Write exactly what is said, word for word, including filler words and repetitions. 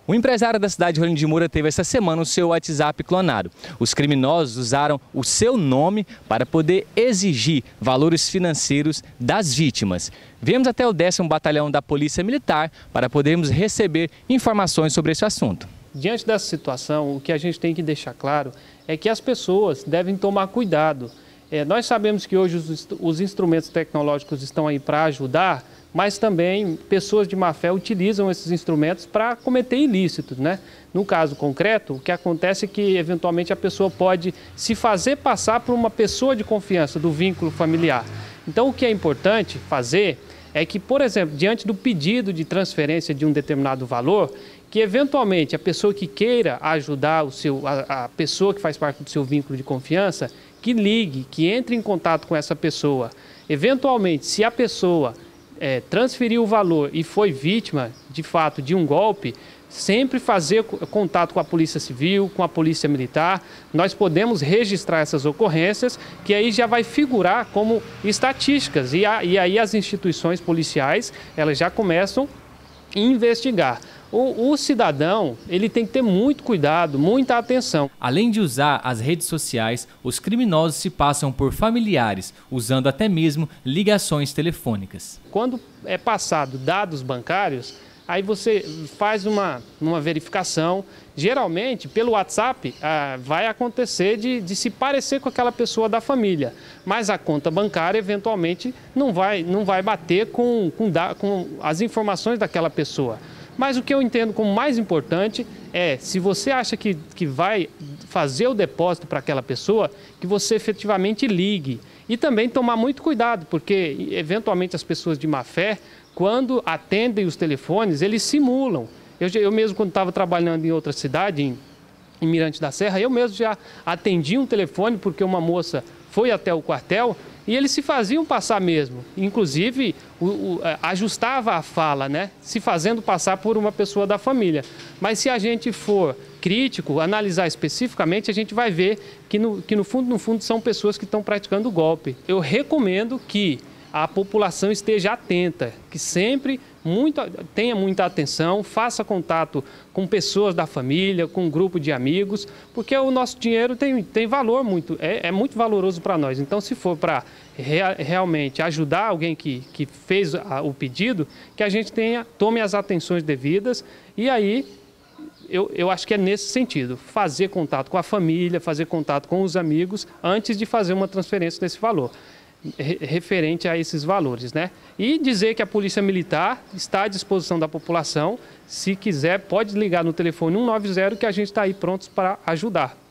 O empresário da cidade de Rolim de Moura teve essa semana o seu WhatsApp clonado. Os criminosos usaram o seu nome para poder exigir valores financeiros das vítimas. Viemos até o décimo Batalhão da Polícia Militar para podermos receber informações sobre esse assunto. Diante dessa situação, o que a gente tem que deixar claro é que as pessoas devem tomar cuidado. É, nós sabemos que hoje os, os instrumentos tecnológicos estão aí para ajudar, mas também pessoas de má fé utilizam esses instrumentos para cometer ilícitos, né? No caso concreto, o que acontece é que, eventualmente, a pessoa pode se fazer passar por uma pessoa de confiança do vínculo familiar. Então, o que é importante fazer é que, por exemplo, diante do pedido de transferência de um determinado valor, que, eventualmente, a pessoa que queira ajudar o seu, a, a pessoa que faz parte do seu vínculo de confiança, que ligue, que entre em contato com essa pessoa. Eventualmente, se a pessoa É, transferiu o valor e foi vítima, de fato, de um golpe, sempre fazer contato com a Polícia Civil, com a Polícia Militar. Nós podemos registrar essas ocorrências, que aí já vai figurar como estatísticas. E, a, e aí as instituições policiais, elas já começam a investigar. O, o cidadão, ele tem que ter muito cuidado, muita atenção. Além de usar as redes sociais, os criminosos se passam por familiares, usando até mesmo ligações telefônicas. Quando é passado dados bancários, aí você faz uma, uma verificação. Geralmente, pelo WhatsApp, ah, vai acontecer de, de se parecer com aquela pessoa da família, mas a conta bancária, eventualmente, não vai, não vai bater com, com, com as informações daquela pessoa. Mas o que eu entendo como mais importante é, se você acha que, que vai fazer o depósito para aquela pessoa, que você efetivamente ligue. E também tomar muito cuidado, porque eventualmente as pessoas de má fé, quando atendem os telefones, eles simulam. Eu, eu mesmo, quando estava trabalhando em outra cidade, em, em Mirante da Serra, eu mesmo já atendi um telefone porque uma moça foi até o quartel e eles se faziam passar mesmo. Inclusive, o, o, ajustava a fala, né? Se fazendo passar por uma pessoa da família. Mas se a gente for crítico, analisar especificamente, a gente vai ver que no, que no fundo, no fundo, são pessoas que estão praticando golpe. Eu recomendo que a população esteja atenta, que sempre muito, tenha muita atenção, faça contato com pessoas da família, com um grupo de amigos, porque o nosso dinheiro tem, tem valor muito, é, é muito valoroso para nós. Então, se for para rea, realmente ajudar alguém que, que fez a, o pedido, que a gente tenha, tome as atenções devidas e aí eu, eu acho que é nesse sentido, fazer contato com a família, fazer contato com os amigos antes de fazer uma transferência desse valor. Referente a esses valores, né? E dizer que a Polícia Militar está à disposição da população. Se quiser, pode ligar no telefone um nove zero que a gente está aí prontos para ajudar.